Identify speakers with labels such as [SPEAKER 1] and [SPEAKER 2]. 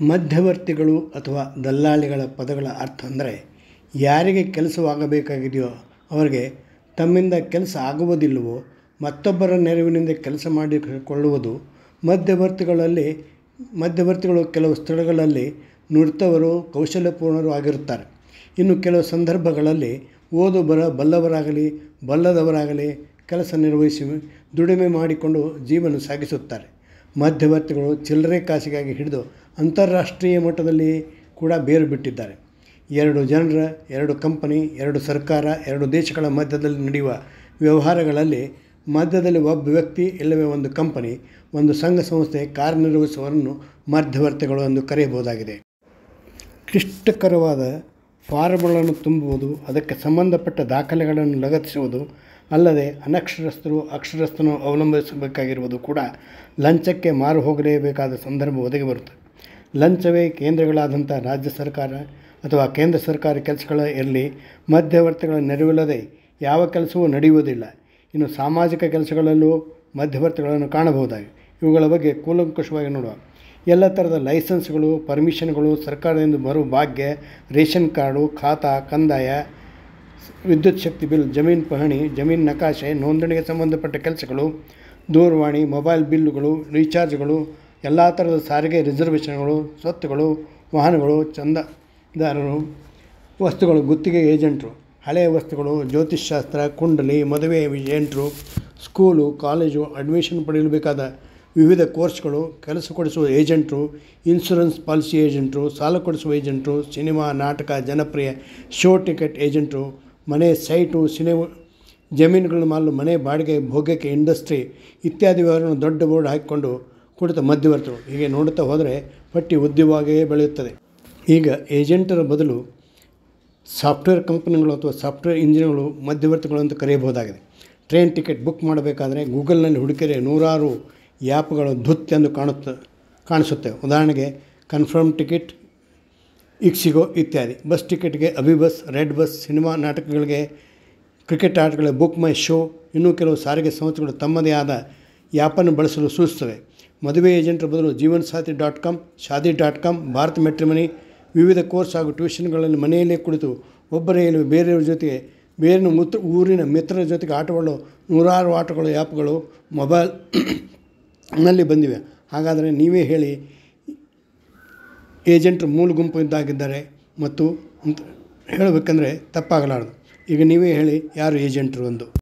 [SPEAKER 1] ಮಧ್ಯವರ್ತಿಗಳು ಅಥವಾ ದಲ್ಲಾಳಿಗಳ ಪದಗಳ ಅರ್ಥ ಅಂದರೆ ಯಾರಿಗೆ ಕೆಲಸವಾಗಬೇಕಾಗಿದೆಯೋ ಅವರಿಗೆ ತಮ್ಮಿಂದ ಕೆಲಸ ಆಗುವುದಿಲ್ಲವೋ ಮತ್ತೊಬ್ಬರ ನೆರವಿನಿಂದ ಕೆಲಸ ಮಾಡಿಕೊಳ್ಳುವುದು. ಮಧ್ಯವರ್ತಿಗಳು ಕೆಲವು ಸ್ಥಳಗಳಲ್ಲಿ ನುರಿತವರು ಕೌಶಲ್ಯಪೂರ್ಣರು ಆಗಿರುತ್ತಾರೆ. ಇನ್ನು ಕೆಲವು ಸಂದರ್ಭಗಳಲ್ಲಿ ಓದು ಬಲ್ಲವರಾಗಲಿ ಬಲ್ಲದವರಾಗಲಿ ಕೆಲಸ ನಿರ್ವಹಿಸಿ ದುಡಿಮೆ ಮಾಡಿಕೊಂಡು ಜೀವನ ಸಾಗಿಸುತ್ತಾರೆ. ಮಧ್ಯವರ್ತಿಗಳು ಚಿಲ್ಲರೆ ಕಾಸಿಗಾಗಿ ಹಿಡಿದು ಅಂತಾರಾಷ್ಟ್ರೀಯ ಮಟ್ಟದಲ್ಲಿ ಕೂಡ ಬೇರು ಬಿಟ್ಟಿದ್ದಾರೆ. ಎರಡು ಜನರ, ಎರಡು ಕಂಪನಿ, ಎರಡು ಸರ್ಕಾರ, ಎರಡು ದೇಶಗಳ ಮಧ್ಯದಲ್ಲಿ ನಡೆಯುವ ವ್ಯವಹಾರಗಳಲ್ಲಿ ಮಧ್ಯದಲ್ಲಿ ಒಬ್ಬ ವ್ಯಕ್ತಿ ಇಲ್ಲವೇ ಒಂದು ಕಂಪನಿ, ಒಂದು ಸಂಘ ಸಂಸ್ಥೆ ಕಾರ್ಯನಿರ್ವಹಿಸುವವರನ್ನು ಮಧ್ಯವರ್ತಿಗಳು ಎಂದು ಕರೆಯಬಹುದಾಗಿದೆ. ಕ್ಲಿಷ್ಟಕರವಾದ ಫಾರ್ಮ್ಗಳನ್ನು ತುಂಬುವುದು, ಅದಕ್ಕೆ ಸಂಬಂಧಪಟ್ಟ ದಾಖಲೆಗಳನ್ನು ಲಗತ್ತಿಸುವುದು ಅಲ್ಲದೆ ಅನಕ್ಷರಸ್ಥರು ಅಕ್ಷರಸ್ಥನನ್ನು ಅವಲಂಬಿಸಬೇಕಾಗಿರುವುದು ಕೂಡ ಲಂಚಕ್ಕೆ ಮಾರು ಹೋಗಲೇಬೇಕಾದ ಸಂದರ್ಭ ಒದಗಿ ಬರುತ್ತದೆ. ಲಂಚವೇ ಕೇಂದ್ರಗಳಾದಂಥ ರಾಜ್ಯ ಸರ್ಕಾರ ಅಥವಾ ಕೇಂದ್ರ ಸರ್ಕಾರಿ ಕೆಲಸಗಳ ಇರಲಿ, ಮಧ್ಯವರ್ತಿಗಳ ನೆರವಿಲ್ಲದೆ ಯಾವ ಕೆಲಸವೂ ನಡೆಯುವುದಿಲ್ಲ. ಇನ್ನು ಸಾಮಾಜಿಕ ಕೆಲಸಗಳಲ್ಲೂ ಮಧ್ಯವರ್ತಿಗಳನ್ನು ಕಾಣಬಹುದಾಗಿದೆ. ಇವುಗಳ ಬಗ್ಗೆ ಕೂಲಂಕಷವಾಗಿ ನೋಡುವ. ಎಲ್ಲ ಥರದ ಲೈಸೆನ್ಸ್ಗಳು, ಪರ್ಮಿಷನ್ಗಳು, ಸರ್ಕಾರದಿಂದ ಬರುವ ಭಾಗ್ಯ, ರೇಷನ್ ಕಾರ್ಡು, ಖಾತಾ, ಕಂದಾಯ, ವಿದ್ಯುತ್ ಶಕ್ತಿ ಬಿಲ್, ಜಮೀನು ಪಹಣಿ, ಜಮೀನು ನಕಾಶೆ, ನೋಂದಣಿಗೆ ಸಂಬಂಧಪಟ್ಟ ಕೆಲಸಗಳು, ದೂರವಾಣಿ, ಮೊಬೈಲ್ ಬಿಲ್ಲುಗಳು, ರೀಚಾರ್ಜ್ಗಳು, ಎಲ್ಲ ಥರದ ಸಾರಿಗೆ ರಿಸರ್ವೇಷನ್ಗಳು, ಸ್ವತ್ತುಗಳು, ವಾಹನಗಳು, ಚಂದಾದಾರರು, ವಸ್ತುಗಳು, ಗುತ್ತಿಗೆ ಏಜೆಂಟರು, ಹಳೆಯ ವಸ್ತುಗಳು, ಜ್ಯೋತಿಷ್ಶಾಸ್ತ್ರ, ಕುಂಡಲಿ, ಮದುವೆ ಏಜೆಂಟರು, ಸ್ಕೂಲು, ಕಾಲೇಜು ಅಡ್ಮಿಷನ್ ಪಡೆಯಲು ಬೇಕಾದ ವಿವಿಧ ಕೋರ್ಸ್ಗಳು, ಕೆಲಸ ಕೊಡಿಸುವ ಏಜೆಂಟರು, ಇನ್ಶೂರೆನ್ಸ್ ಪಾಲಿಸಿ ಏಜೆಂಟರು, ಸಾಲ ಕೊಡಿಸುವ ಏಜೆಂಟರು, ಸಿನಿಮಾ, ನಾಟಕ, ಜನಪ್ರಿಯ ಶೋ ಟಿಕೆಟ್ ಏಜೆಂಟರು, ಮನೆ, ಸೈಟು, ಜಮೀನುಗಳನ್ನು ಮಾರಲು, ಮನೆ ಬಾಡಿಗೆ, ಭೋಗ್ಯಕ್ಕೆ, ಇಂಡಸ್ಟ್ರಿ ಇತ್ಯಾದಿ ವ್ಯವಹಾರಗಳನ್ನು ದೊಡ್ಡ ಬೋರ್ಡ್ ಹಾಕಿಕೊಂಡು ಕುಳಿತ ಮಧ್ಯವರ್ತಿಗಳು. ಹೀಗೆ ನೋಡುತ್ತಾ ಹೋದರೆ ಪಟ್ಟಿ ಉದ್ಯಮವಾಗಿಯೇ ಬೆಳೆಯುತ್ತದೆ. ಈಗ ಏಜೆಂಟರ ಬದಲು ಸಾಫ್ಟ್ವೇರ್ ಕಂಪನಿಗಳು ಅಥವಾ ಸಾಫ್ಟ್ವೇರ್ ಇಂಜಿನಿಯರ್ಗಳು ಮಧ್ಯವರ್ತಿಗಳು ಅಂತ ಕರೆಯಬಹುದಾಗಿದೆ. ಟ್ರೈನ್ ಟಿಕೆಟ್ ಬುಕ್ ಮಾಡಬೇಕಾದರೆ ಗೂಗಲ್ನಲ್ಲಿ ಹುಡುಕಿದರೆ ನೂರಾರು ಆ್ಯಪ್ಗಳು ಎಂದು ಕಾಣಿಸುತ್ತವೆ. ಉದಾಹರಣೆಗೆ ಕನ್ಫರ್ಮ್ ಟಿಕೆಟ್, ಇಕ್ಸಿಗೋ ಇತ್ಯಾದಿ. ಬಸ್ ಟಿಕೆಟ್ಗೆ ಅಭಿಬಸ್, ರೆಡ್ ಬಸ್, ಸಿನಿಮಾ ನಾಟಕಗಳಿಗೆ, ಕ್ರಿಕೆಟ್ ಆಟಗಳ ಬುಕ್ ಮೈ ಶೋ, ಇನ್ನೂ ಕೆಲವು ಸಾರಿಗೆ ಸಂಸ್ಥೆಗಳು ತಮ್ಮದೇ ಆದ ಆ್ಯಪನ್ನು ಬಳಸಲು ಸೂಚಿಸುತ್ತವೆ. ಮದುವೆ ಏಜೆಂಟರ ಬದಲು ಜೀವನಸಾಥಿ.com, ಶಾದಿ.com, ಭಾರತ್ ಮ್ಯಾಟ್ರಿಮನಿ, ವಿವಿಧ ಕೋರ್ಸ್ ಹಾಗೂ ಟ್ಯೂಷನ್ಗಳಲ್ಲಿ ಮನೆಯಲ್ಲೇ ಕುಳಿತು ಒಬ್ಬರೇ ಇಲ್ಲವೇ ಬೇರೆಯವರ ಜೊತೆಗೆ ಊರಿನ ಮಿತ್ರರ ಜೊತೆಗೆ ಆಟವಾಡಲು ನೂರಾರು ಆಟಗಳು, ಆ್ಯಪ್ಗಳು ಮೊಬೈಲ್ನಲ್ಲಿ ಬಂದಿವೆ. ಹಾಗಾದರೆ ನೀವೇ ಹೇಳಿ, ಏಜೆಂಟರು ಮೂಲ ಗುಂಪು ಇದ್ದಾಗಿದ್ದಾರೆ ಮತ್ತು ಅಂತ ಹೇಳಬೇಕಂದ್ರೆ ತಪ್ಪಾಗಲಾರದು. ಈಗ ನೀವೇ ಹೇಳಿ, ಯಾರು ಏಜೆಂಟರು ಎಂದು.